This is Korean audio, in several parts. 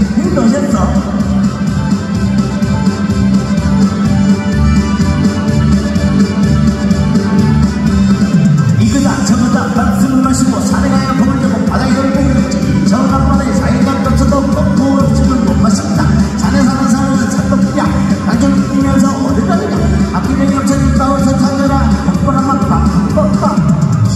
힘드셨어? 이거다 저거다 단숨을 마시고 산에 가야 복을 내고 바닥에 돌고 있지. 저 간만에 자연감 떴어도 꼭 지금 못 마신다. 산에 사는 사람은 산독이야. 단전을 뛰면서 어딜 가느냐. 앞길에 겹쳐진 싸워서 찾아라. 덕분한 맛 빵빵빵.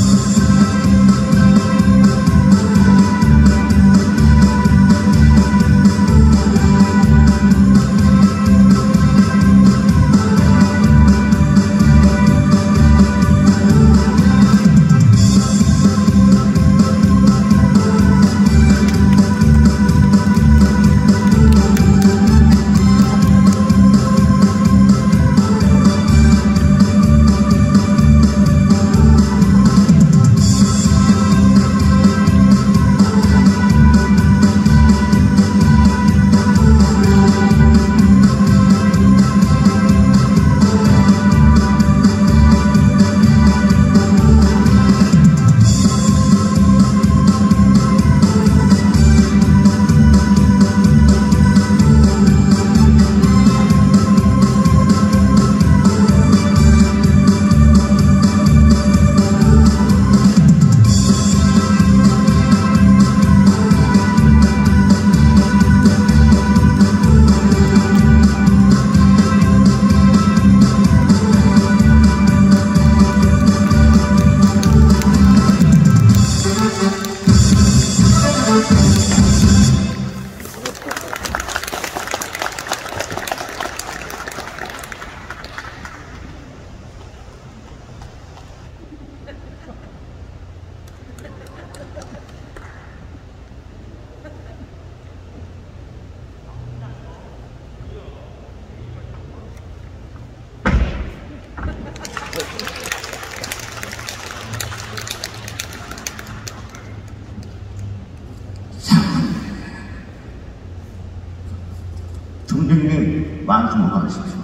중등님 만큼 건강하십시오.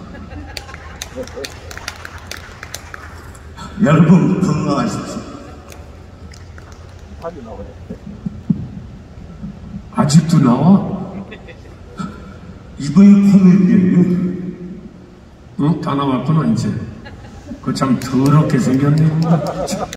여러분 건강하십시오. 아직도 나와? 이번이 코미디예요. 응? 다 나왔구나 이제. 그 참 더럽게 생겼네.